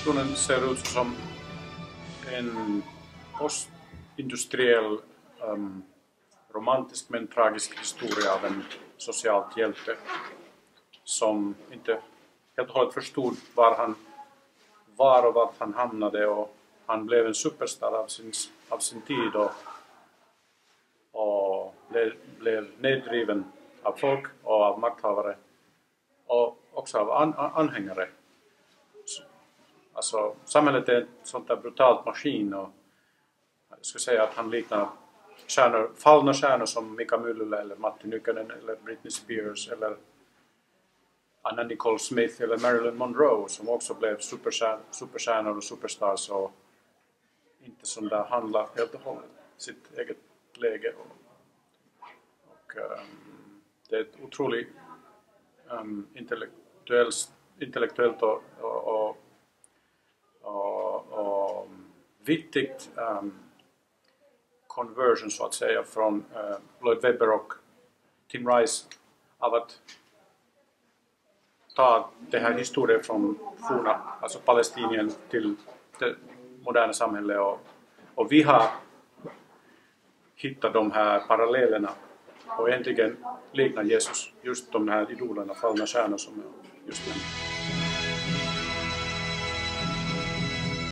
huvudpersonen ser ut som en postindustriell romantisk men tragisk historia av en socialt hjälte som inte helt och hållet förstod var han var och vart han hamnade, och han blev en superstar av sin tid och blev neddriven av folk och av makthavare och också av anhängare. Alltså, samhället är ett sånt där brutalt maskin, och jag skulle säga att han liknar fallna stjärnor som Mika Myllylä eller Matti Nykänen eller Britney Spears eller Anna Nicole Smith eller Marilyn Monroe, som också blev superstjärnor och superstars och inte som där handlar helt och hållet sitt eget läge. Och det är ett otroligt intellektuellt och viktigt conversion så att säga från Lloyd Webber och Tim Rice av att ta det här historien från forna, alltså Palestinien, till det moderna samhället, och vi har hittat de här parallellerna och egentligen liknar Jesus just de här idolerna, fallna stjärnor som jag just nämnde.